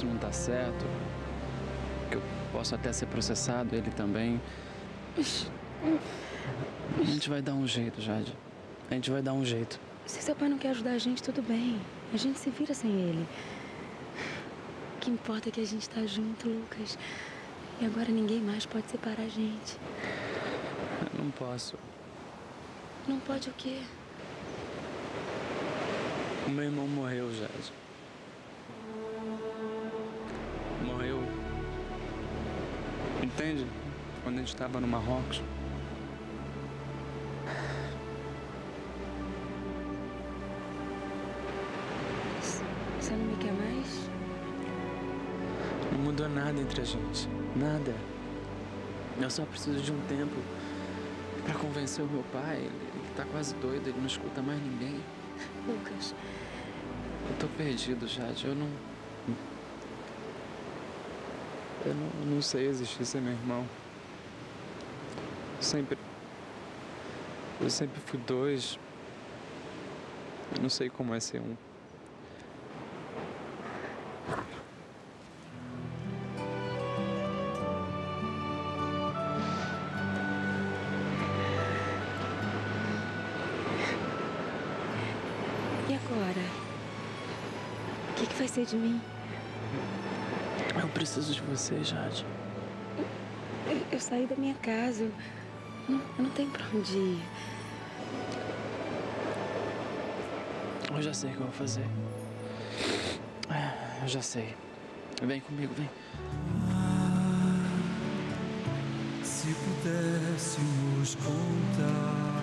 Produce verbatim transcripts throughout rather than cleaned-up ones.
isso não tá certo, que eu posso até ser processado, ele também. A gente vai dar um jeito, Jade. A gente vai dar um jeito. Se seu pai não quer ajudar a gente, tudo bem. A gente se vira sem ele. O que importa é que a gente tá junto, Lucas. E agora ninguém mais pode separar a gente. Eu não posso. Não pode o quê? O meu irmão morreu, Jade. Morreu. Entende? Quando a gente tava no Marrocos. Você não me quer mais? Não mudou nada entre a gente. Nada. Eu só preciso de um tempo pra convencer o meu pai. Ele, ele tá quase doido, ele não escuta mais ninguém. Lucas. Eu tô perdido, Jade. Eu não... Eu não, não sei existir sem meu irmão. Sempre... Eu sempre fui dois. Eu não sei como é ser um. E agora? O que, que vai ser de mim? Eu preciso de você, Jade. Eu, eu saí da minha casa. Eu não, eu não tenho pra onde ir. Eu já sei o que eu vou fazer. Eu já sei. Vem comigo, vem. Se pudéssemos contar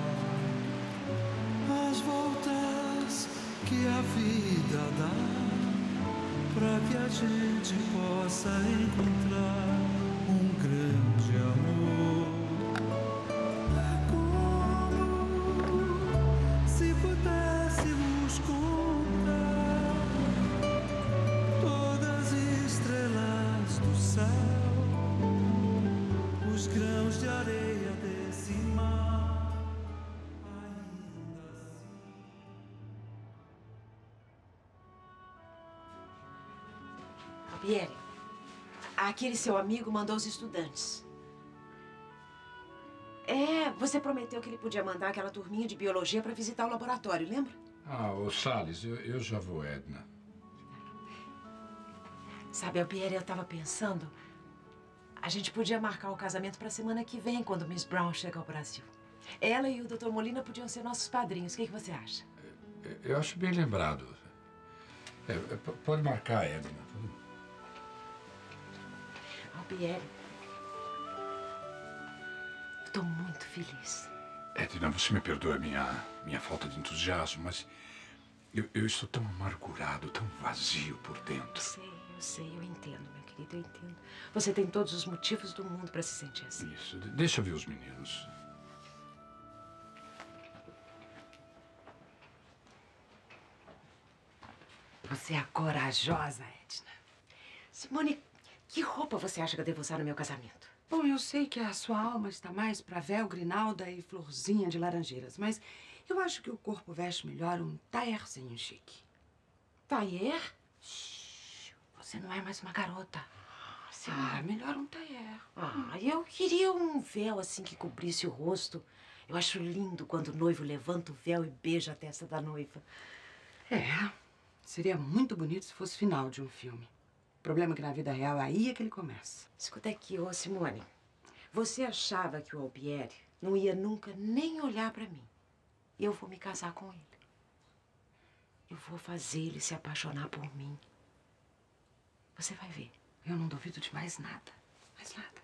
as voltas que a vida dá, pra que a gente possa encontrar um grande amor. Como se pudéssemos contar todas as estrelas do céu, os grãos de areia desse mar, ainda assim. Albieri, aquele seu amigo mandou os estudantes. É, você prometeu que ele podia mandar aquela turminha de biologia para visitar o laboratório, lembra? Ah, ô Salles, eu, eu já vou, Edna. Sabe, Albieri, eu tava pensando... A gente podia marcar o casamento para a semana que vem, quando Miss Brown chega ao Brasil. Ela e o doutor Molina podiam ser nossos padrinhos. O que, que você acha? Eu acho bem lembrado. É, pode marcar, Edna. Albieri, eu tô muito feliz. Edna, você me perdoa a minha, minha falta de entusiasmo, mas eu, eu estou tão amargurado, tão vazio por dentro. Eu sei, eu sei, eu entendo, meu querido, eu entendo. Você tem todos os motivos do mundo para se sentir assim. Isso, deixa eu ver os meninos. Você é corajosa, Edna. Simone, que roupa você acha que eu devo usar no meu casamento? Bom, eu sei que a sua alma está mais para véu, grinalda e florzinha de laranjeiras, mas eu acho que o corpo veste melhor um taierzinho chique. Taier? Shhh, você não é mais uma garota. Sim. Ah, melhor um taier. Ah, eu queria um véu assim que cobrisse o rosto. Eu acho lindo quando o noivo levanta o véu e beija a testa da noiva. É, seria muito bonito se fosse final de um filme. O problema é que na vida real aí é que ele começa. Escuta aqui, ô Simone. Você achava que o Albieri não ia nunca nem olhar pra mim. Eu vou me casar com ele. Eu vou fazer ele se apaixonar por mim. Você vai ver. Eu não duvido de mais nada. Mais nada.